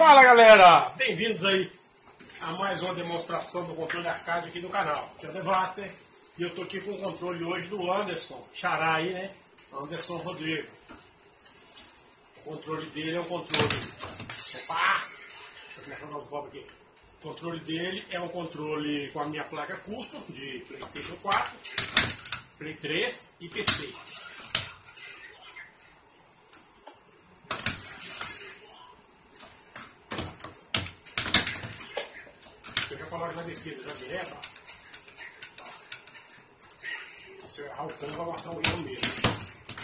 Fala galera, bem-vindos aí a mais uma demonstração do controle arcade aqui no canal. Eu sou o Devaster e eu tô aqui com o controle hoje do Anderson, xará aí, né? Anderson Rodrigo. O controle dele é um controle... Opa! Deixa eu começar o copo aqui. O controle dele é um controle com a minha placa custom de PlayStation 4, Play 3 e PC. Eu já coloco na defesa já direto, ó. Se eu errar o cano, vai mostrar o erro mesmo.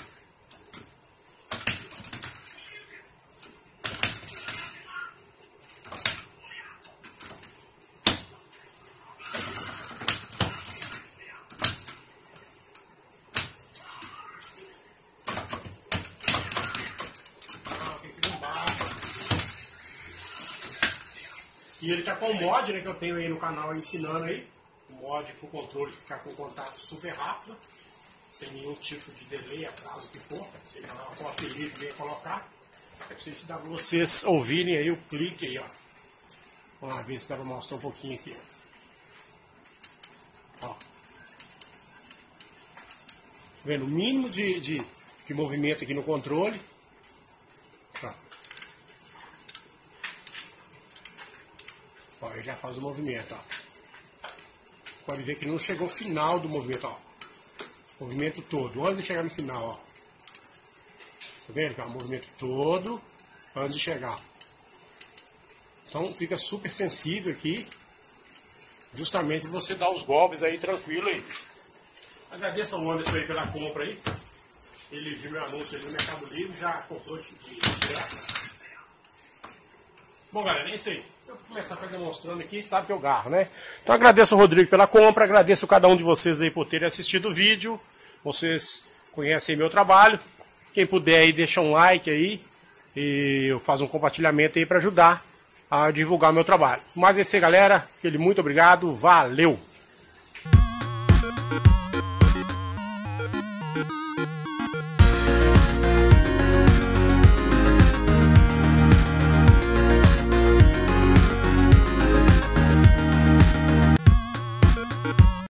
E ele tá com o mod, né, que eu tenho aí no canal ensinando aí. O mod pro controle ficar com contato super rápido, sem nenhum tipo de delay, atraso, o que for. Seja lá qual apelido venha colocar. É pra vocês ouvirem aí o clique aí, ó. Vamos ver se dá pra mostrar um pouquinho aqui, ó. Vendo o mínimo de movimento aqui no controle. Ó. Ó, ele já faz o movimento, ó. Pode ver que não chegou ao final do movimento, ó. Movimento todo, antes de chegar no final, ó. Tá vendo? O movimento todo antes de chegar. Então fica super sensível aqui. Justamente você dar os golpes aí tranquilo aí. Agradeço ao Anderson aí pela compra aí. Ele viu meu anúncio ali no Mercado Livre, já comprou de direto. Bom galera, é isso aí. Se eu começar a ficar demonstrando aqui, sabe que eu garro, né? Então agradeço ao Rodrigo pela compra, agradeço a cada um de vocês aí por terem assistido o vídeo. Vocês conhecem meu trabalho. Quem puder aí, deixa um like aí. E eu faço um compartilhamento aí para ajudar a divulgar meu trabalho. Mas é isso aí galera, muito obrigado, valeu!